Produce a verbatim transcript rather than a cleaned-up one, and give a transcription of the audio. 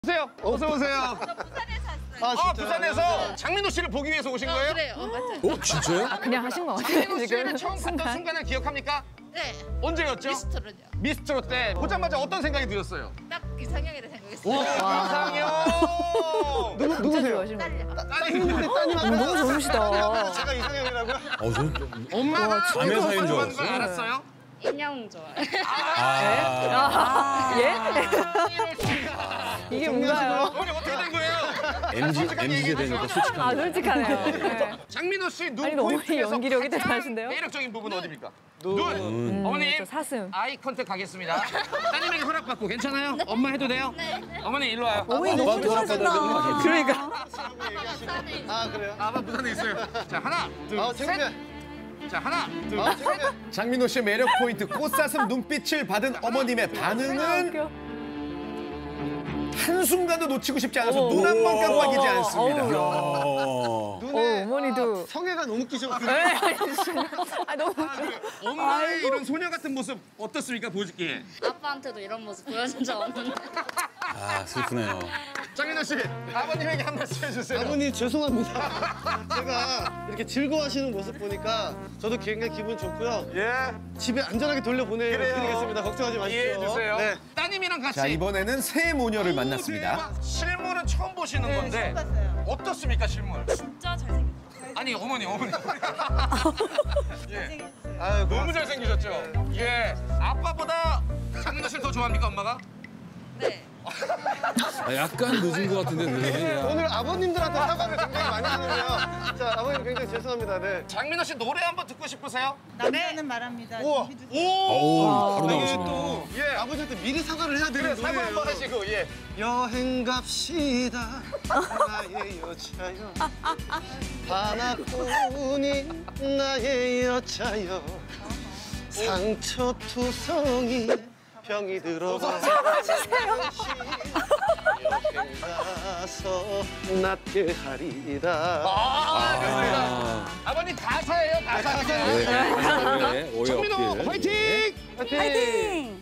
오세요. 어서 오세요. 저 부산에서 왔어요. 아, 아 부산에서 장민호 씨를 보기 위해서 오신 어, 거예요? 그래요. 어, 맞아요. 어, 진짜요? 아, 그냥 하신 거 같아요, 장민호 씨를 지금. 처음 봤던 순간을 기억합니까? 네. 언제였죠? 미스터로요. 미스트롯 때 보자마자 어떤 생각이 들었어요? 딱 이상형이라 생각했어요. 와, 이상형. 누구 진짜 누구세요? 좋아하시는 거 같아요. 따님인데 따님 어, 너무 좋으시다. 제가 이상형이라고요? 어, 저 엄마가 자매 사이인 줄 좋아하는 걸 알았어요. 알았어요? 인형 좋아해요. 아, 아, 예? 이게 뭔가요? 오늘 어떻게 된 거예요? 엠지, 엠지 세대니까 솔직한 아, 거. 솔직하네요. 네. 장민호 씨눈 아니, 어머니 포인트에서 연기력이 가장 대단하신데요? 매력적인 부분 어디입니까? 눈. 음, 어머니 저 사슴. 아이 컨택 가겠습니다. 따님에게 허락받고 괜찮아요? 엄마 해도 돼요? 네. 어머니 일로 와요. 어머니 너무 아빠한테 허락받아야 되는 거 아니에요? 그러니까. 아빠가 부산에 있어요. 아 그래요? 아빠 부산에 있어요. 자 하나, 둘, 아, 셋. 창피해. 자 하나, 둘, 아, 셋. 창피해. 장민호 씨의 매력 포인트 꽃사슴 눈빛을 받은 어머님의 반응은 웃겨. 한순간도 놓치고 싶지 않아서 어머. 눈 한 번 깜빡이지 않습니다. 어우. 어. 어, 어머니도. 성애가 너무 끼셔가지고. 네, 아니, 진짜. 아, 너무. 엄마의 이런 소녀 같은 모습 어떻습니까? 보여줄게. 아빠한테도 이런 모습 보여준 적 없는데. 아, 슬프네요. 장민호 씨 아버님에게 한 말씀 해주세요. 아버님 죄송합니다. 제가 이렇게 즐거워하시는 모습 보니까 저도 굉장히 기분 좋고요. 예, 집에 안전하게 돌려보내드리겠습니다. 걱정하지 마십시오. 이해해 주세요. 네. 따님이랑 같이. 자, 이번에는 새 모녀를 오, 만났습니다. 대박. 실물은 처음 보시는 건데 어떻습니까 실물? 진짜 잘생겼어요. 아니 어머니 어머니. 예. 아유, 너무 잘생기셨죠? 예. 아빠보다 장민호 씨를 더 좋아합니까 엄마가? 네. 아, 약간 늦은 것 같은데, 대답이. 오늘 아버님들한테 사과를 굉장히 많이 하는데요. 자, 아버님 굉장히 죄송합니다. 네. 장민호 씨 노래 한번 듣고 싶으세요? 남자는 말합니다. 우와. 오. 바로 이게 나오시네. 또 예. 아버지한테 미리 사과를 해야 되는 그래 사과 노래예요. 한번 하시고 예. 여행 갑시다 나의 여자여 하나뿐인 나의 여자여 상처투성이 병이 들어가 여행 가서 낫게 하리라. 아, 좋습니다. 아버님 가사예요 가사. 네, 네. 오해 장민호 없길. 화이팅! 화이팅!